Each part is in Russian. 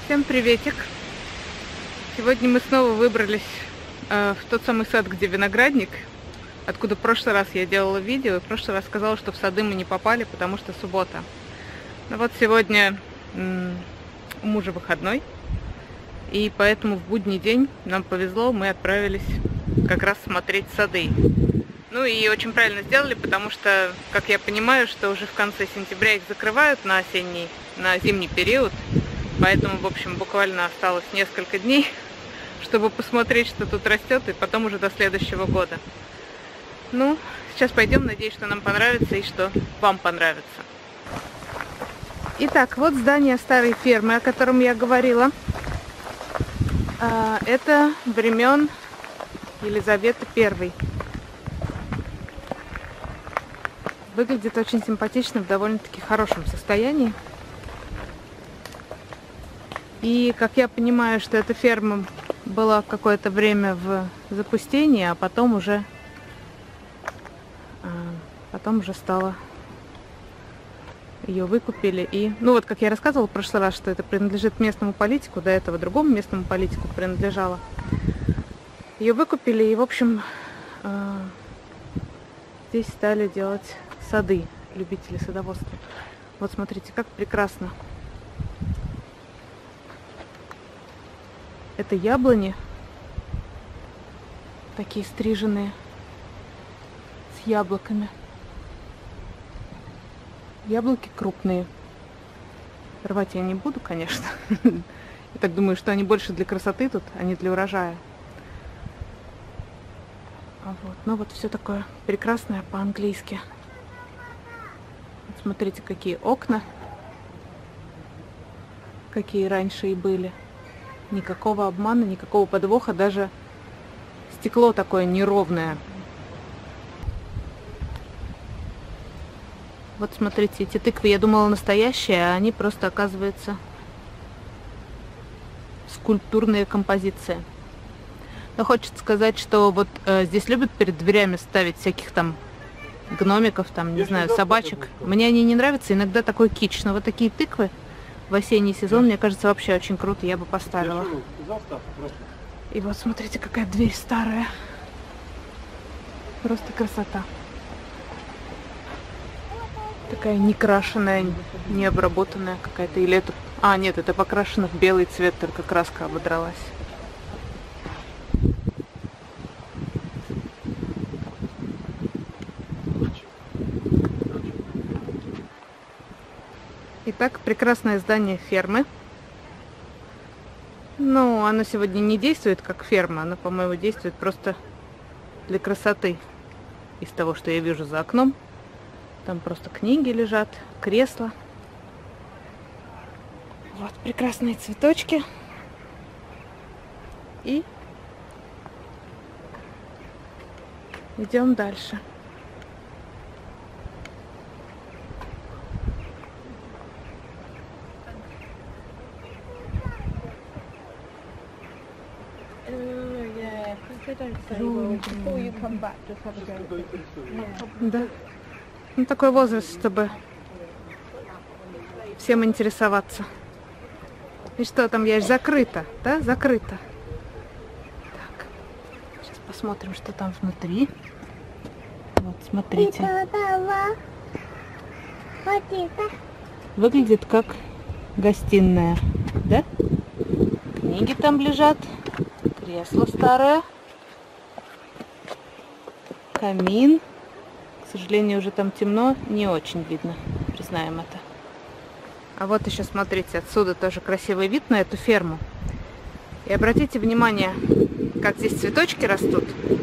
Всем приветик! Сегодня мы снова выбрались в тот самый сад, где виноградник, откуда в прошлый раз я делала видео, и в прошлый раз сказала, что в сады мы не попали, потому что суббота. Но вот сегодня у мужа выходной, и поэтому в будний день нам повезло, мы отправились как раз смотреть сады. Ну и очень правильно сделали, потому что, как я понимаю, что уже в конце сентября их закрывают на зимний период. Поэтому, в общем, буквально осталось несколько дней, чтобы посмотреть, что тут растет, и потом уже до следующего года. Ну, сейчас пойдем, надеюсь, что нам понравится и что вам понравится. Итак, вот здание старой фермы, о котором я говорила. Это времен Елизаветы I. Выглядит очень симпатично, в довольно-таки хорошем состоянии. И, как я понимаю, что эта ферма была какое-то время в запустении, а потом уже стало... Ее выкупили. И, ну вот, как я рассказывала в прошлый раз, что это принадлежит местному политику, до этого другому местному политику принадлежало. Ее выкупили, и, в общем, здесь стали делать сады, любители садоводства. Вот смотрите, как прекрасно. Это яблони, такие стриженные, с яблоками. Яблоки крупные. Рвать я не буду, конечно. Я так думаю, что они больше для красоты тут, а не для урожая. Вот. Ну вот все такое прекрасное по-английски. Смотрите, какие окна. Какие раньше и были. Никакого обмана, никакого подвоха, даже стекло такое неровное. Вот смотрите, эти тыквы, я думала, настоящие, а они просто, оказывается, скульптурная композиция. Но хочется сказать, что вот здесь любят перед дверями ставить всяких там гномиков, там, не знаю, собачек. Мне они не нравятся, иногда такой кич, но вот такие тыквы в осенний сезон, мне кажется, вообще очень круто, я бы поставила. И вот смотрите, какая дверь старая. Просто красота. Такая некрашенная, необработанная какая-то. Или это... А, нет, это покрашено в белый цвет, только краска ободралась. Итак, прекрасное здание фермы. Но оно сегодня не действует как ферма, оно, по-моему, действует просто для красоты. Из того, что я вижу за окном. Там просто книги лежат, кресла. Вот прекрасные цветочки. И идем дальше. Да. Ну, такой возраст, чтобы всем интересоваться. И что там есть? Закрыто, да? Закрыто. Так. Сейчас посмотрим, что там внутри. Вот, смотрите. Выглядит как гостиная, да? Книги там лежат. Кресло старое. Камин. К сожалению, уже там темно, не очень видно, признаем это. А вот еще, смотрите, отсюда тоже красивый вид на эту ферму. И обратите внимание, как здесь цветочки растут.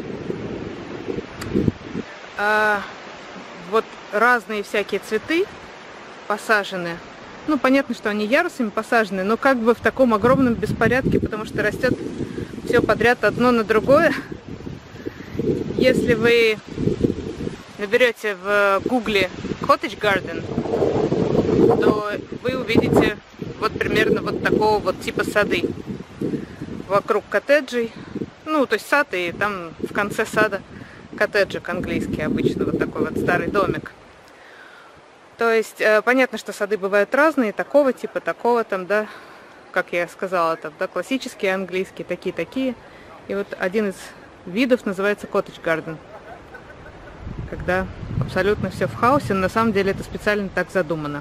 Вот разные всякие цветы посажены. Ну, понятно, что они ярусами посажены, но как бы в таком огромном беспорядке, потому что растет все подряд одно на другое. Если вы наберете в гугле Cottage Garden, то вы увидите вот примерно вот такого вот типа сады вокруг коттеджей. Ну, то есть сад, и там в конце сада коттеджик английский обычно, вот такой вот старый домик. То есть понятно, что сады бывают разные, такого типа, такого там, да, как я сказала, там, да, классические английские, такие. И вот один из видов называется cottage garden. Когда абсолютно все в хаосе, но на самом деле это специально так задумано.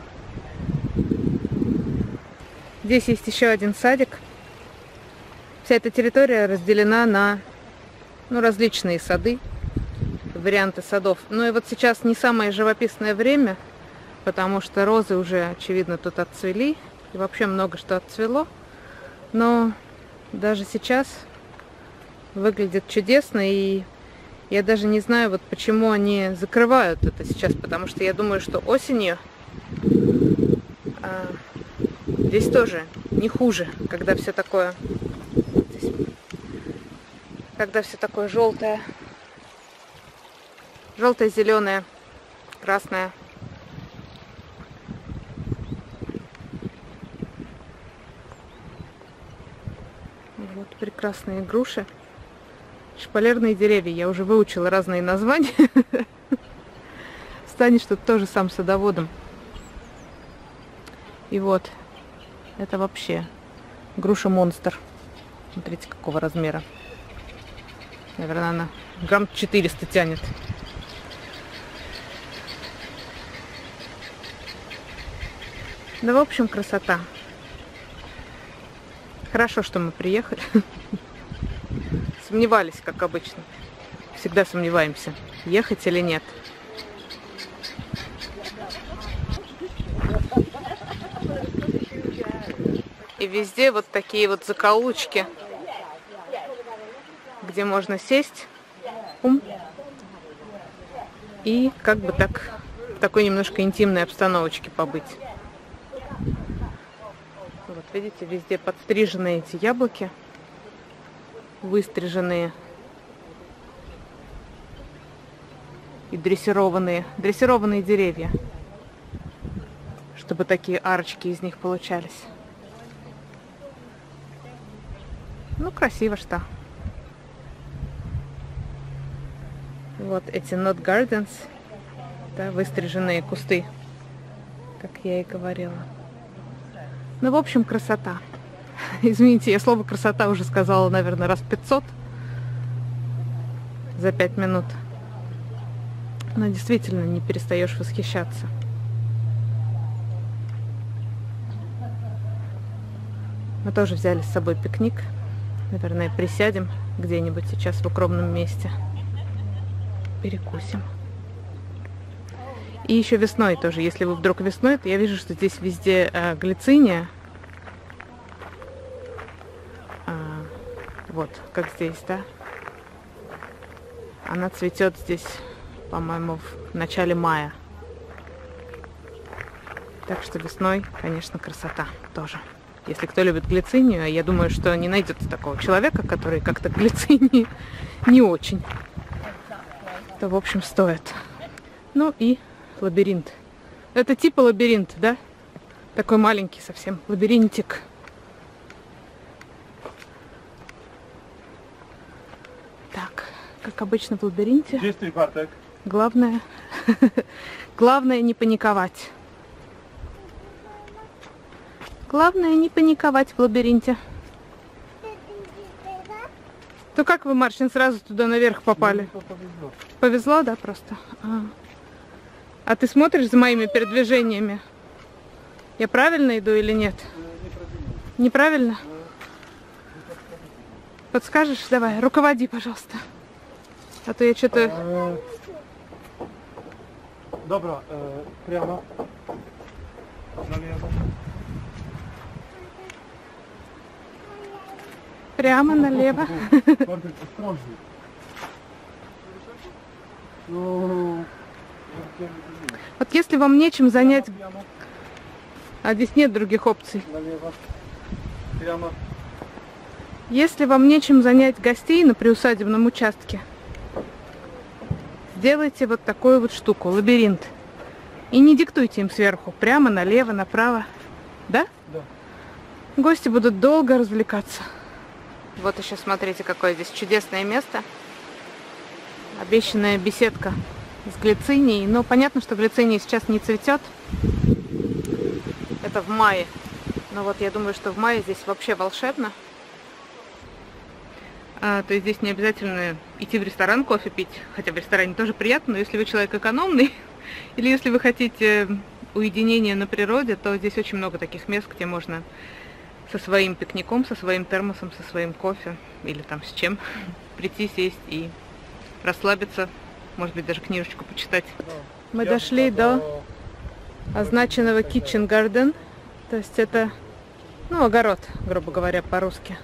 Здесь есть еще один садик. Вся эта территория разделена на различные сады, варианты садов. Ну и вот сейчас не самое живописное время, потому что розы уже, очевидно, тут отцвели. И вообще много что отцвело. Но даже сейчас выглядит чудесно. И я даже не знаю, вот почему они закрывают это сейчас. Потому что я думаю, что осенью здесь тоже не хуже, когда все такое... Когда все такое желтое, зеленое, красное. Вот прекрасные груши. Шпалерные деревья. Я уже выучила разные названия. Станешь тут тоже сам садоводом. И вот, это вообще груша-монстр. Смотрите, какого размера. Наверное, она грамм 400 тянет. Да, в общем, красота. Хорошо, что мы приехали. Сомневались, как обычно. Всегда сомневаемся, ехать или нет. И везде вот такие вот закоулочки, где можно сесть и как бы так в такой немножко интимной обстановочке побыть. Вот видите, везде подстриженные эти яблоки, выстриженные и дрессированные деревья, чтобы такие арочки из них получались. Ну, красиво что. Вот эти Knot Gardens, да, выстриженные кусты, как я и говорила. Ну, в общем, красота. Извините, я слово красота уже сказала, наверное, раз 500 за 5 минут. Но действительно не перестаешь восхищаться. Мы тоже взяли с собой пикник. Наверное, присядем где-нибудь сейчас в укромном месте. Перекусим. И еще весной тоже, если вы вдруг весной, то я вижу, что здесь везде глициния. Вот, как здесь, да? Она цветет здесь, по-моему, в начале мая. Так что весной, конечно, красота тоже. Если кто любит глицинию, я думаю, что не найдется такого человека, который как-то к глицинии не очень, то, в общем, стоит. Ну и лабиринт. Это типа лабиринт, да? Такой маленький совсем лабиринтик. Так, как обычно в лабиринте. Чистый Бартек. Главное не паниковать. Главное не паниковать в лабиринте. То как вы, Марчин, сразу туда наверх попали? Повезло. Повезло, да, просто? А ты смотришь за моими передвижениями? Я правильно иду или нет? Неправильно? Подскажешь? Давай, руководи, пожалуйста. А то я что-то... Dobra, прямо. Налево. Прямо налево. Бартек, осторожней. Вот если вам нечем занять... А здесь нет других опций. Налево. Прямо. Если вам нечем занять гостей на приусадебном участке, сделайте вот такую вот штуку, лабиринт. И не диктуйте им сверху, прямо, налево, направо. Да? Да. Гости будут долго развлекаться. Вот еще смотрите, какое здесь чудесное место. Обещанная беседка с глицинией. Но понятно, что глициния сейчас не цветет. Это в мае. Но вот я думаю, что в мае здесь вообще волшебно. То есть здесь не обязательно идти в ресторан кофе пить, хотя в ресторане тоже приятно, но если вы человек экономный, или если вы хотите уединения на природе, то здесь очень много таких мест, где можно со своим пикником, со своим термосом, со своим кофе или там с чем прийти, сесть и расслабиться, может быть, даже книжечку почитать. Мы дошли до означенного Kitchen Garden, то есть это, ну, огород, грубо говоря, по-русски.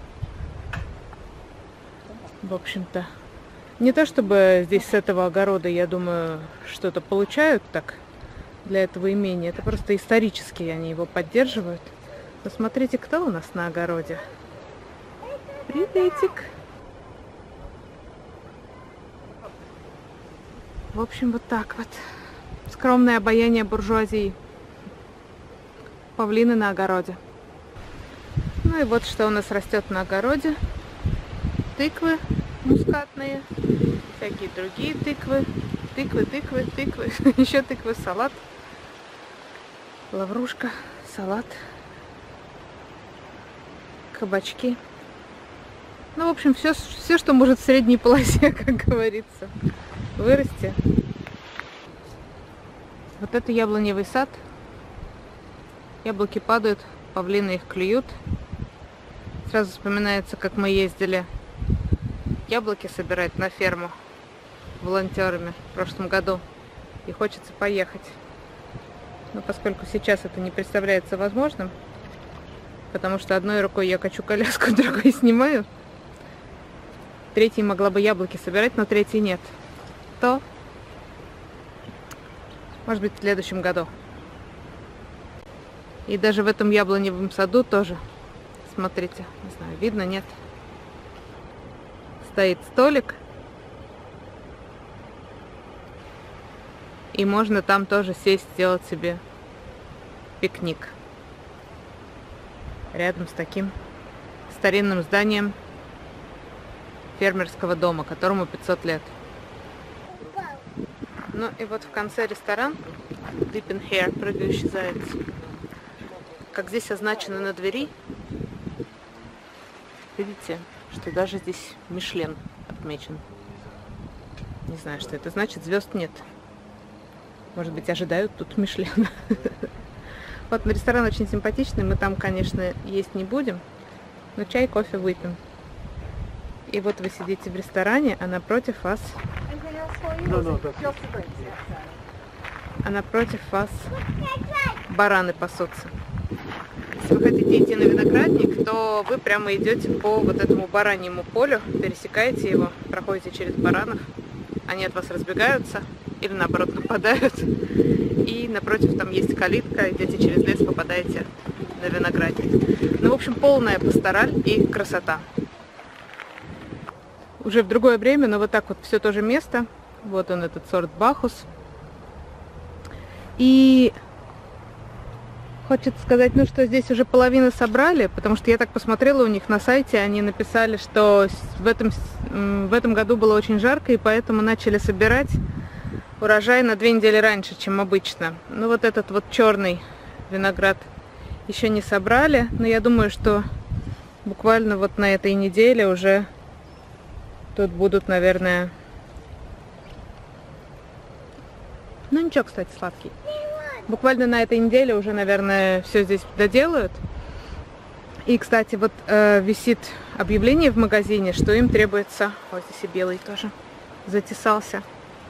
В общем-то, не то чтобы здесь с этого огорода, я думаю, что-то получают так для этого имения. Это просто исторически они его поддерживают. Посмотрите, кто у нас на огороде. Приветик! В общем, вот так вот. Скромное обаяние буржуазии. Павлины на огороде. Ну и вот что у нас растет на огороде. Тыквы мускатные, всякие другие тыквы, тыквы, еще тыквы, салат, лаврушка, салат, кабачки. Ну, в общем, все, что может в средней полосе, как говорится, вырасти. Вот это яблоневый сад. Яблоки падают, павлины их клюют. Сразу вспоминается, как мы ездили яблоки собирать на ферму волонтерами в прошлом году. И хочется поехать. Но поскольку сейчас это не представляется возможным, потому что одной рукой я качу коляску, другой снимаю, третьей могла бы яблоки собирать, но третьей нет, то, может быть, в следующем году. И даже в этом яблоневом саду тоже, смотрите, не знаю, видно, нет? Стоит столик, и можно там тоже сесть, сделать себе пикник. Рядом с таким старинным зданием фермерского дома, которому 500 лет. Ну и вот в конце ресторан Leaping Hare, прыгающий заяц. Как здесь означено на двери, видите, что даже здесь Мишлен отмечен. Не знаю, что это значит. Звезд нет. Может быть, ожидают тут Мишлена. Вот, но ресторан очень симпатичный. Мы там, конечно, есть не будем, но чай, кофе выпьем. И вот вы сидите в ресторане, а напротив вас... А напротив вас бараны пасутся. Если вы хотите идти на виноградник, то вы прямо идете по вот этому бараньему полю, пересекаете его, проходите через баранов, они от вас разбегаются или наоборот нападают, и напротив там есть калитка, идете через лес, попадаете на виноградник. Ну, в общем, полная пастораль и красота. Уже в другое время, но вот так вот все то же место. Вот он, этот сорт Бахус. И хочется сказать, ну, что здесь уже половину собрали, потому что я так посмотрела у них на сайте, они написали, что в этом году было очень жарко, и поэтому начали собирать урожай на 2 недели раньше, чем обычно. Ну, вот этот вот черный виноград еще не собрали, но я думаю, что буквально вот на этой неделе уже тут будут, наверное... Ну, ничего, кстати, сладкий. Буквально на этой неделе уже, наверное, все здесь доделают. И, кстати, вот висит объявление в магазине, что им требуется... Ой, здесь и белый тоже затесался.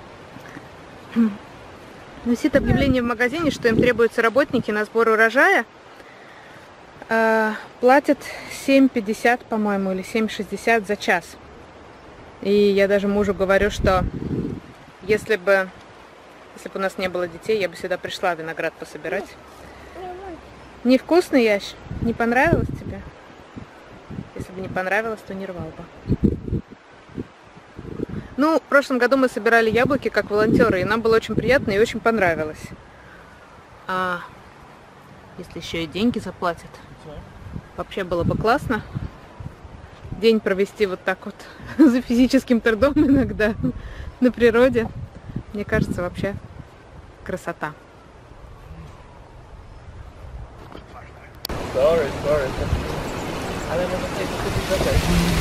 Висит объявление в магазине, что им требуются работники на сбор урожая. Платят 7,50, по-моему, или 7,60 за час. И я даже мужу говорю, что если бы у нас не было детей, я бы сюда пришла виноград пособирать. Невкусный, Ящ? Не понравилось тебе? Если бы не понравилось, то не рвал бы. Ну, в прошлом году мы собирали яблоки как волонтеры, и нам было очень приятно и очень понравилось. А если еще и деньги заплатят, вообще было бы классно. День провести вот так вот за физическим трудом иногда на природе. Мне кажется, вообще красота. Sorry. Ale może tutaj to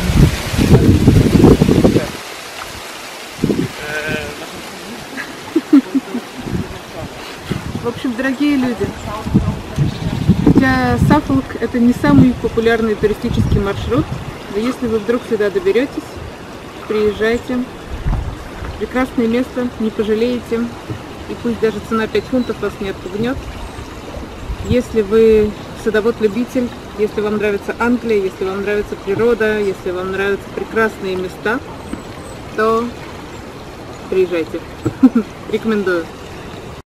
В общем, дорогие люди, хотя Саффолк это не самый популярный туристический маршрут, но если вы вдруг сюда доберетесь, приезжайте. Прекрасное место, не пожалеете. И пусть даже цена 5 фунтов вас не отпугнет. Если вы садовод-любитель, если вам нравится Англия, если вам нравится природа, если вам нравятся прекрасные места, то приезжайте. Рекомендую.